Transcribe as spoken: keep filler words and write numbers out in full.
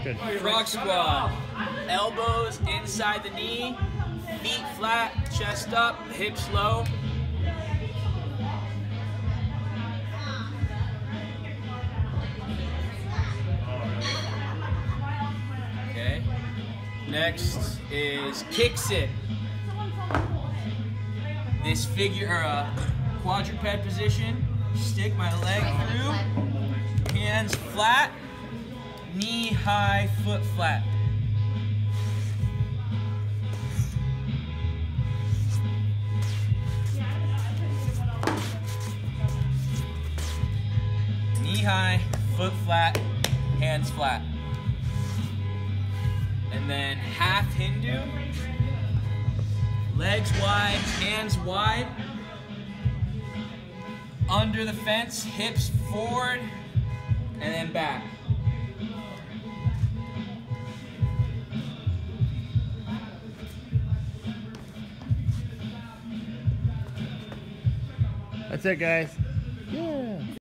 Good. Frog squat. Elbows inside the knee, feet flat, chest up, hips low. Okay. Next is kick sit. This figure or a quadruped position. Stick my leg through. Hands flat. Knee high, foot flat. Knee high, foot flat, hands flat. And then half Hindu. Legs wide, hands wide. Under the fence, hips forward, and then back. That's it, guys. Yeah.